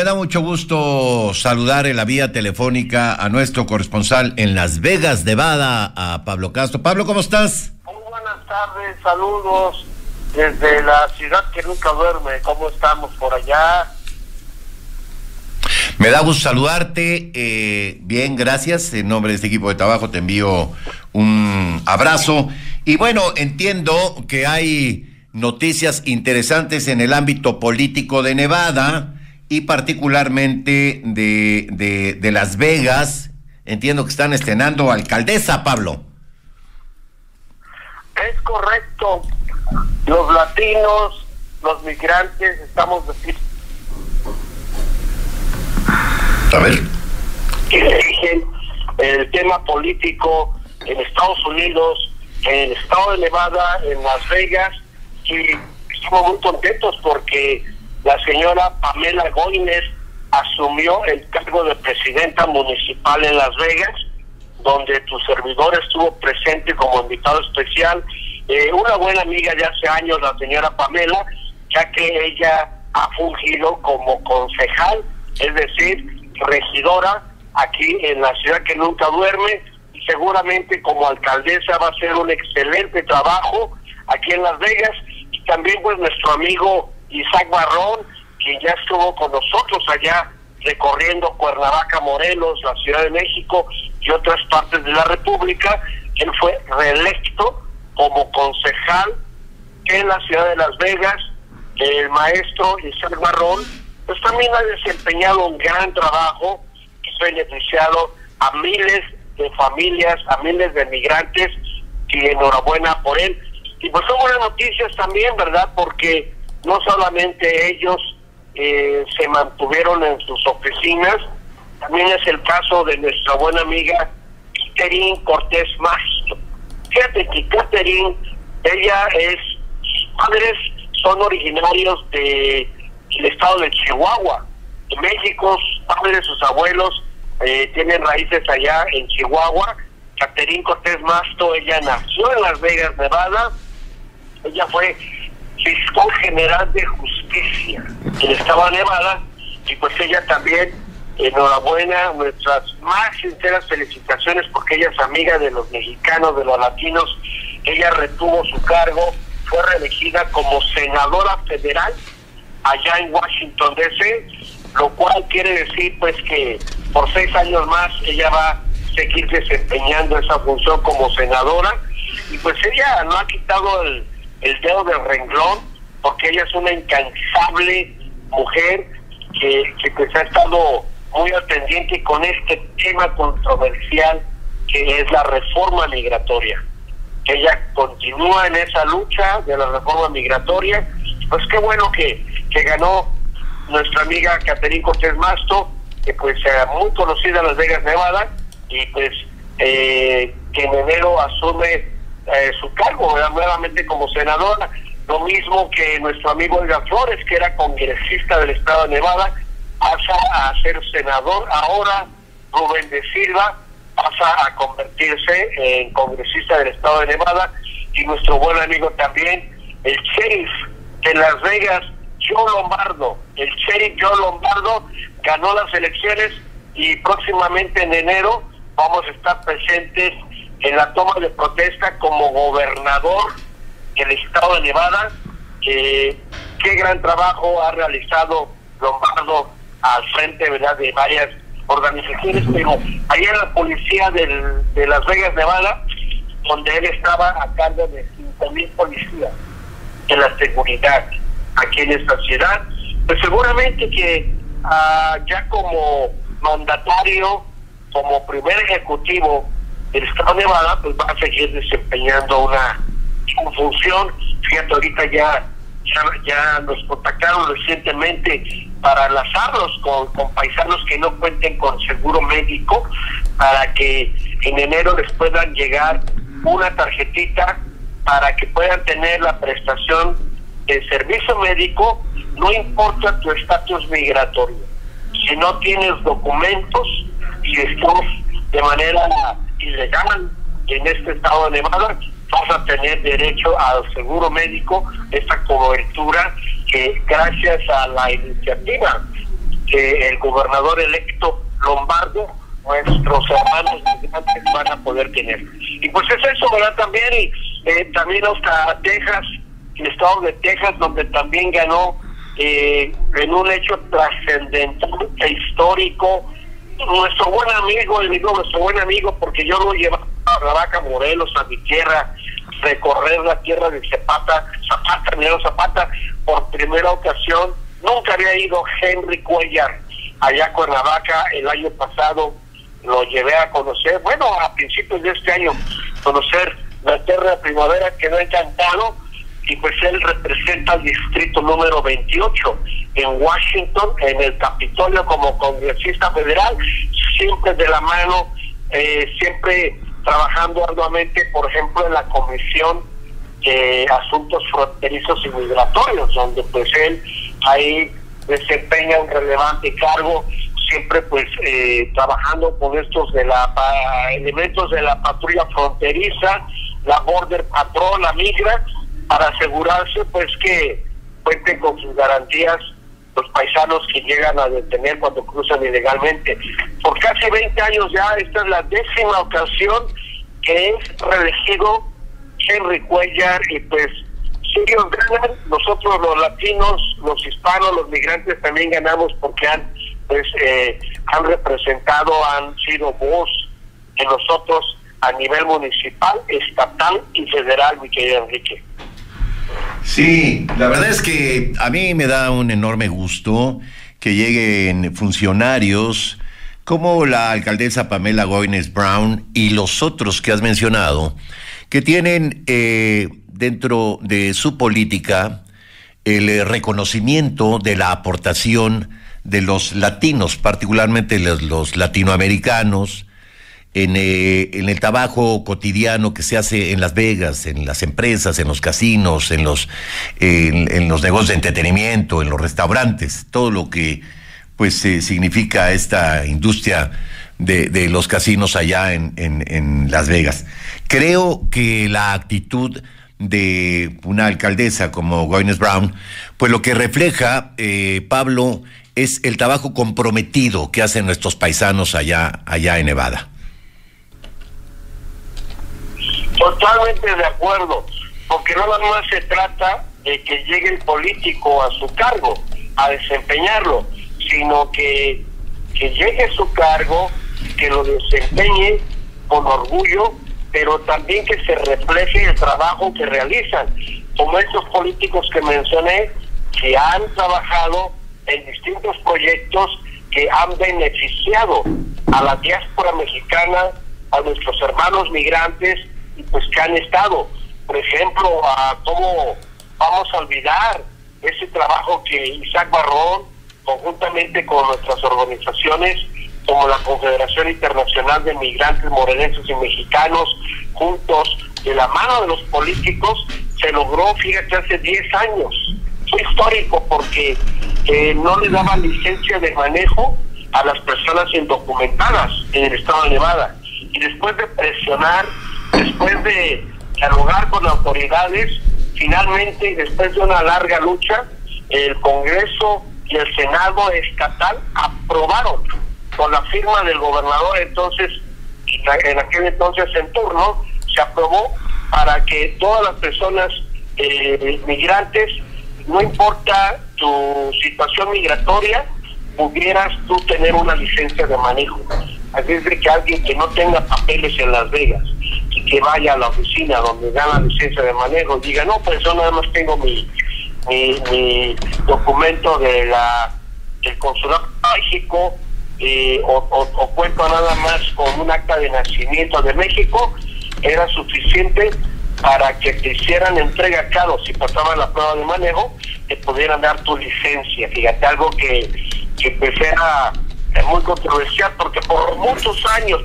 me da mucho gusto saludar en la vía telefónica a nuestro corresponsal en Las Vegas, Nevada, a Pablo Castro. Pablo, ¿cómo estás? Muy buenas tardes, saludos desde la ciudad que nunca duerme. ¿Cómo estamos por allá? Me da gusto saludarte, bien, gracias. En nombre de este equipo de trabajo te envío un abrazo. Y bueno, entiendo que hay noticias interesantes en el ámbito político de Nevada y particularmente de Las Vegas. Entiendo que están estrenando alcaldesa, Pablo. Es correcto. Los latinos, los migrantes, estamos de... A ver. Que eligen el tema político en Estados Unidos, en el estado de Nevada, en Las Vegas, y estamos muy contentos porque la señora Pamela Goines asumió el cargo de presidenta municipal en Las Vegas, donde tu servidor estuvo presente como invitado especial. Una buena amiga de hace años, la señora Pamela, ya que ella ha fungido como concejal, es decir, regidora aquí en la ciudad que nunca duerme, y seguramente como alcaldesa va a hacer un excelente trabajo aquí en Las Vegas. Y también pues nuestro amigo Isaac Barrón, quien ya estuvo con nosotros allá recorriendo Cuernavaca, Morelos, la Ciudad de México y otras partes de la República. Él fue reelecto como concejal en la ciudad de Las Vegas. El maestro Isaac Barrón pues también ha desempeñado un gran trabajo que ha beneficiado a miles de familias, a miles de migrantes, y enhorabuena por él. Y pues son buenas noticias también, ¿verdad? Porque no solamente ellos se mantuvieron en sus oficinas, también es el caso de nuestra buena amiga Catherine Cortés Mastro. Fíjate que Catherine, ella sus padres son originarios del estado de Chihuahua, en México. Sus padres, sus abuelos tienen raíces allá en Chihuahua. Catherine Cortés Mastro, ella nació en Las Vegas, Nevada. Ella fue fiscal general de justicia del estado de Nevada, y pues ella también, enhorabuena, nuestras más sinceras felicitaciones, porque ella es amiga de los mexicanos, de los latinos. Ella retuvo su cargo, fue reelegida como senadora federal allá en Washington D.C., lo cual quiere decir pues que por 6 años más ella va a seguir desempeñando esa función como senadora. Y pues ella no ha quitado el dedo del renglón, porque ella es una incansable mujer que pues ha estado muy al pendiente con este tema controversial que es la reforma migratoria. Ella continúa en esa lucha de la reforma migratoria. Pues qué bueno que ganó nuestra amiga Catherine Cortés Mastro, que pues muy conocida en Las Vegas, Nevada, y pues que en enero asume su cargo, ¿verdad?, nuevamente como senadora. Lo mismo que nuestro amigo Edgar Flores, que era congresista del estado de Nevada, pasa a ser senador. Ahora Rubén de Silva pasa a convertirse en congresista del estado de Nevada. Y nuestro buen amigo también, el sheriff de Las Vegas, Joe Lombardo, ganó las elecciones, y próximamente en enero vamos a estar presentes en la toma de protesta como gobernador del estado de Nevada. Qué gran trabajo ha realizado Lombardo al frente, ¿verdad?, de varias organizaciones, pero allá en la policía de Las Vegas, Nevada, donde él estaba a cargo de 5,000 policías de la seguridad aquí en esta ciudad, pues seguramente que ya como mandatario, como primer ejecutivo del estado de Nevada, pues va a seguir desempeñando una función. Fíjate, ahorita ya nos contactaron recientemente para enlazarlos con paisanos que no cuenten con seguro médico, para que en enero les puedan llegar una tarjetita para que puedan tener la prestación de servicio médico, no importa tu estatus migratorio. Si no tienes documentos y estás de manera ilegal en este estado de Nevada, vas a tener derecho al seguro médico, esta cobertura que gracias a la iniciativa que el gobernador electo Lombardo, nuestros hermanos migrantes van a poder tener. Y pues es eso, ¿verdad? También, y también hasta Texas, el estado de Texas, donde también ganó en un hecho trascendental e histórico, nuestro buen amigo, y digo nuestro buen amigo porque yo lo llevaba a Ravaca, Morelos, a mi tierra, recorrer la tierra de Emiliano Zapata, por primera ocasión. Nunca había ido Henry Cuellar allá a Cuernavaca. El año pasado lo llevé a conocer, bueno, a principios de este año, conocer la tierra de primavera, quedó encantado, y pues él representa el distrito número 28 en Washington, en el Capitolio, como congresista federal, siempre de la mano, siempre trabajando arduamente, por ejemplo, en la Comisión de Asuntos Fronterizos y Migratorios, donde pues él ahí desempeña un relevante cargo, siempre pues trabajando con estos de elementos de la patrulla fronteriza, la Border Patrol, la Migra, para asegurarse pues que cuenten con sus garantías los paisanos que llegan a detener cuando cruzan ilegalmente. Por casi 20 años ya, esta es la 10ª ocasión que es reelegido Henry Cuellar, y pues si ellos ganan, nosotros los latinos, los hispanos, los migrantes también ganamos, porque han representado, han sido voz de nosotros a nivel municipal, estatal y federal, mi querido Enrique. Sí, la verdad es que a mí me da un enorme gusto que lleguen funcionarios como la alcaldesa Pamela Goines Brown y los otros que has mencionado, que tienen dentro de su política el reconocimiento de la aportación de los latinos, particularmente los latinoamericanos, en el trabajo cotidiano que se hace en Las Vegas, en las empresas, en los casinos, en los negocios de entretenimiento, en los restaurantes, todo lo que pues significa esta industria de los casinos allá en Las Vegas. Creo que la actitud de una alcaldesa como Goines Brown, pues lo que refleja, Pablo, es el trabajo comprometido que hacen nuestros paisanos allá en Nevada. Totalmente de acuerdo, porque no nada más se trata de que llegue el político a su cargo, a desempeñarlo, sino que llegue a su cargo, que lo desempeñe con orgullo, pero también que se refleje el trabajo que realizan, como estos políticos que mencioné, que han trabajado en distintos proyectos que han beneficiado a la diáspora mexicana, a nuestros hermanos migrantes, y pues que han estado, por ejemplo, cómo vamos a olvidar ese trabajo que Isaac Barrón, conjuntamente con nuestras organizaciones como la Confederación Internacional de Migrantes Morelenses y Mexicanos, juntos, de la mano de los políticos, se logró, fíjate, hace 10 años. Fue histórico porque no le daban licencia de manejo a las personas indocumentadas en el estado de Nevada. Y después de presionar, después de dialogar con autoridades, finalmente, después de una larga lucha, el Congreso y el Senado estatal aprobaron, con la firma del gobernador entonces, en aquel entonces en turno, se aprobó para que todas las personas migrantes, no importa tu situación migratoria, pudieras tú tener una licencia de manejo. Así es de que alguien que no tenga papeles en Las Vegas y que vaya a la oficina donde dan la licencia de manejo y diga, no, pues yo nada más tengo mi documento del Consulado de México, o cuento nada más con un acta de nacimiento de México, era suficiente para que te hicieran entrega, claro, si pasaba la prueba de manejo, te pudieran dar tu licencia. Fíjate, algo que pues era muy controversial, porque por muchos años,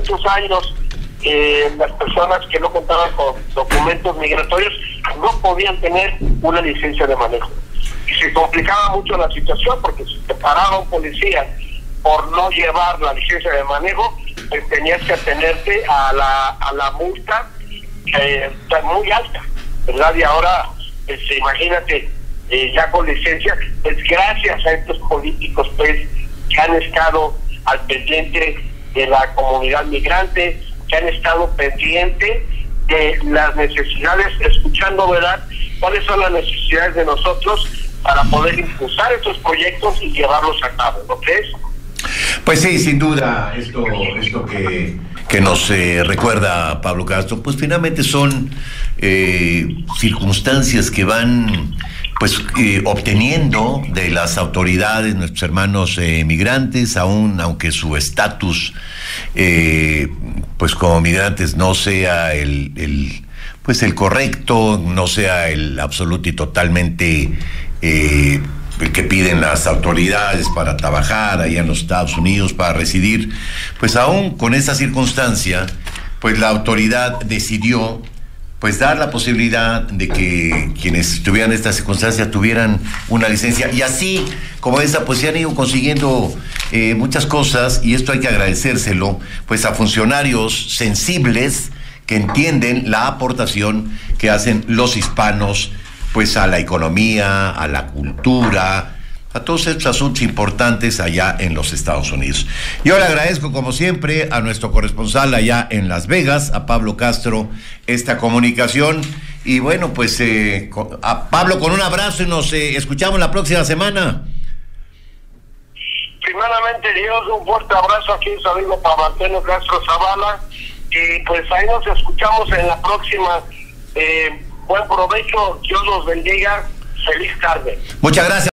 las personas que no contaban con documentos migratorios no podían tener una licencia de manejo. Y se complicaba mucho la situación, porque si te paraba un policía por no llevar la licencia de manejo, pues tenías que atenerte a la multa muy alta, ¿verdad? Y ahora, pues imagínate, ya con licencia, pues gracias a estos políticos, pues han estado al pendiente de la comunidad migrante, que han estado pendientes de las necesidades, escuchando, ¿verdad?, cuáles son las necesidades de nosotros para poder impulsar estos proyectos y llevarlos a cabo, ¿no crees? Pues sí, sin duda, esto que nos recuerda Pablo Castro, pues finalmente son circunstancias que van pues obteniendo de las autoridades, nuestros hermanos migrantes, aunque su estatus pues como migrantes no sea el correcto, no sea el absoluto y totalmente el que piden las autoridades para trabajar allá en los Estados Unidos, para residir, pues aún con esa circunstancia, pues la autoridad decidió pues dar la posibilidad de que quienes tuvieran esta circunstancia tuvieran una licencia, y así como esa, pues se han ido consiguiendo muchas cosas, y esto hay que agradecérselo pues a funcionarios sensibles que entienden la aportación que hacen los hispanos pues a la economía, a la cultura, a todos estos asuntos importantes allá en los Estados Unidos. Yo le agradezco, como siempre, a nuestro corresponsal allá en Las Vegas, a Pablo Castro, esta comunicación. Y bueno, pues a Pablo, con un abrazo, y nos escuchamos la próxima semana. Primeramente, Dios, un fuerte abrazo aquí, su amigo Pablo Antonio Castro Zavala, y pues ahí nos escuchamos en la próxima. Buen provecho, Dios los bendiga, feliz tarde. Muchas gracias.